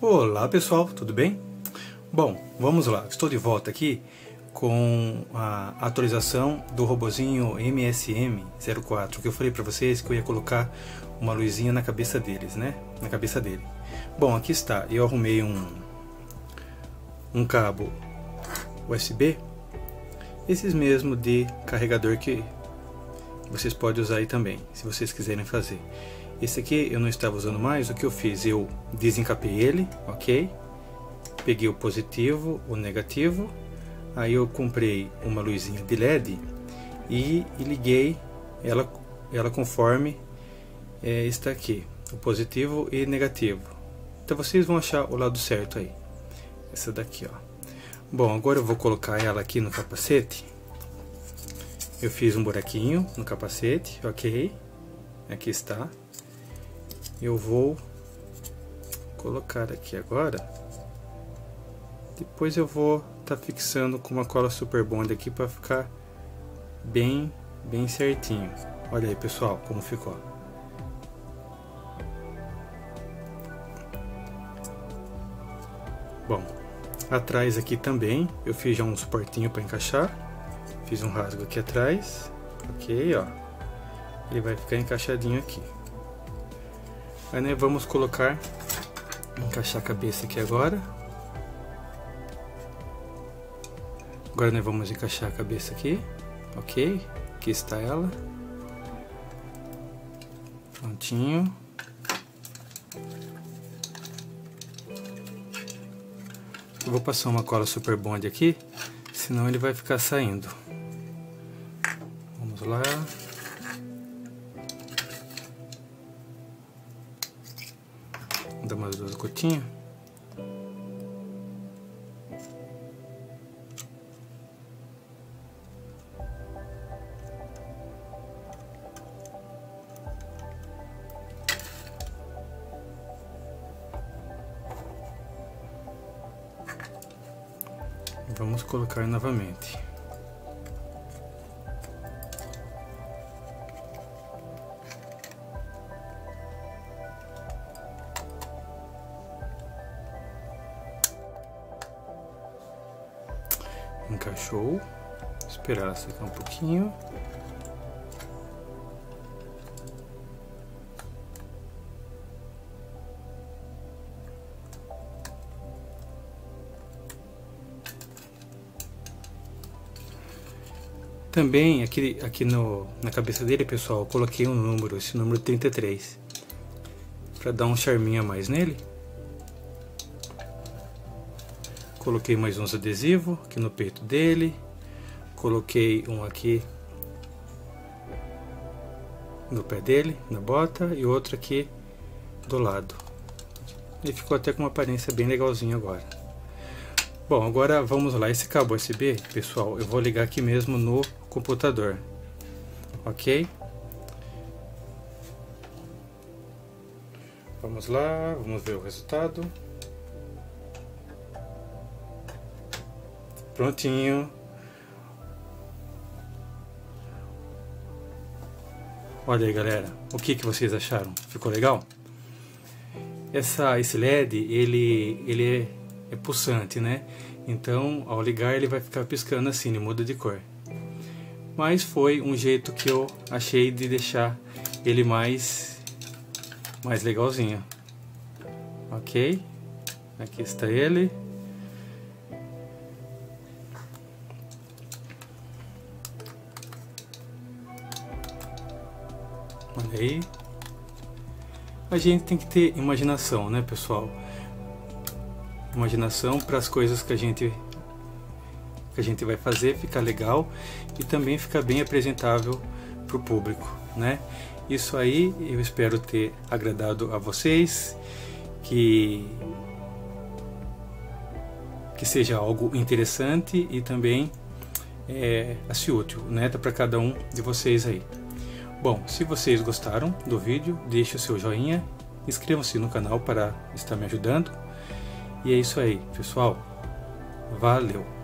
Olá pessoal, tudo bem? Bom, vamos lá, estou de volta aqui com a atualização do robozinho MSM04, que eu falei para vocês que eu ia colocar uma luzinha na cabeça deles, né? Na cabeça dele. Bom, aqui está, eu arrumei um cabo USB, esses mesmo de carregador que vocês podem usar aí também, se vocês quiserem fazer. Esse aqui eu não estava usando mais, o que eu fiz? Eu desencapei ele, ok? Peguei o positivo, o negativo, aí eu comprei uma luzinha de LED e liguei ela conforme está aqui, o positivo e negativo. Então vocês vão achar o lado certo aí, essa daqui, ó. Bom, agora eu vou colocar ela aqui no capacete. Eu fiz um buraquinho no capacete, ok? Aqui está. Eu vou colocar aqui agora. Depois eu vou estar fixando com uma cola Super Bond aqui para ficar bem certinho. Olha aí pessoal, como ficou. Bom, atrás aqui também eu fiz já um suportinho para encaixar. Fiz um rasgo aqui atrás, ok, ó. Ele vai ficar encaixadinho aqui. Aí, né, vamos encaixar a cabeça aqui agora. Agora nós vamos encaixar a cabeça aqui, ok? Aqui está ela. Prontinho. Eu vou passar uma cola Super Bond aqui, senão ele vai ficar saindo. Vamos lá. Vou dar umas 2 gotinhas. Vamos colocar novamente. Encaixou. Esperar ela secar um pouquinho. Também aqui na cabeça dele, pessoal, eu coloquei um número, esse número 33, para dar um charminho a mais nele. Coloquei mais uns adesivos aqui no peito dele. Coloquei um aqui no pé dele, na bota, e outro aqui do lado. Ele ficou até com uma aparência bem legalzinha agora. Bom, agora vamos lá. Esse cabo USB, pessoal, eu vou ligar aqui mesmo no computador, ok? Vamos lá, vamos ver o resultado. Prontinho. Olha aí, galera, o que vocês acharam? Ficou legal? Esse LED, ele é pulsante, né? Então, ao ligar, ele vai ficar piscando assim, ele muda de cor. Mas foi um jeito que eu achei de deixar ele mais legalzinho. Ok? Aqui está ele. Olha aí. A gente tem que ter imaginação, né, pessoal? Imaginação para as coisas que a gente vai fazer ficar legal e também ficar bem apresentável para o público, né? Isso aí eu espero ter agradado a vocês, que seja algo interessante e também assim, útil, né, para cada um de vocês aí. Bom, se vocês gostaram do vídeo, deixe o seu joinha, inscrevam-se no canal para estar me ajudando. E é isso aí, pessoal. Valeu!